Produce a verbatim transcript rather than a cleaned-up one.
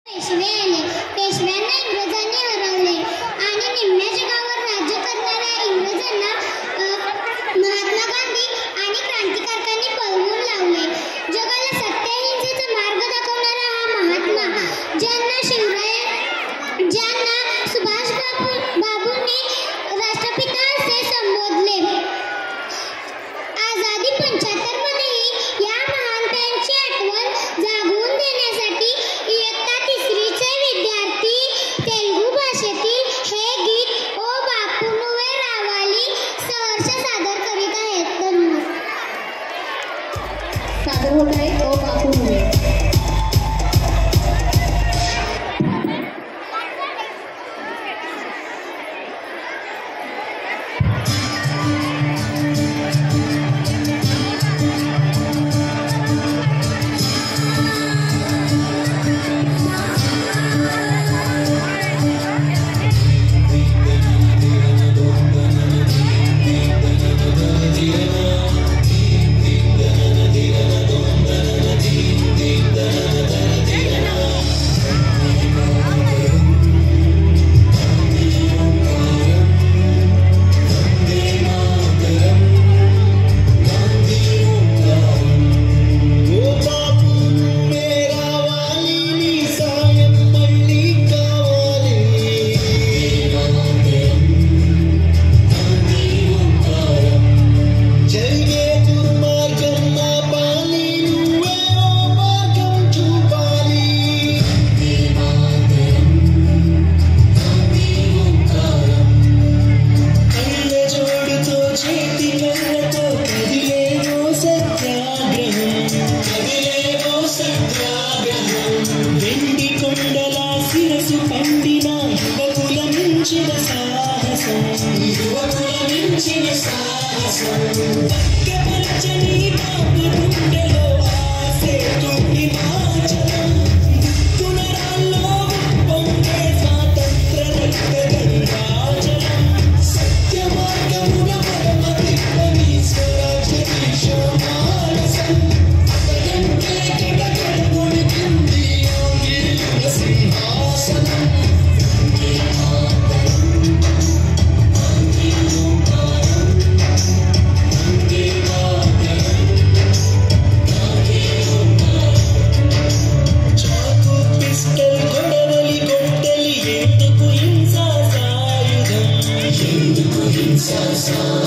पेशवे आले. पेशव्यांना इंग्रजांनी हरवले आणि निम्म्या जगावर राज्य करणाऱ्या इंग्रजांना महात्मा गांधी आणि क्रांतिकारकांनी पळवून लावले. जगाला सत्य अहिंसेचा मार्ग दाखवणारा हा महात्मा, ज्यांना शिवराय ज्यांना सुभाष बाबू बाबूंनी राष्ट्रपिता असे संबोधले. आझादी पंच्याहत्तर मध्येही या महानतेची आठवण जागवून देण्यासाठी इयत्ता तिसरीचे विद्यार्थी तेलुगू भाषेतील हे गीत ओ बापू नुवे रावाली सहर्ष सादर करीत आहेत. धन्यवाद. सादर होत आहे ओ बापू नुवे. Sa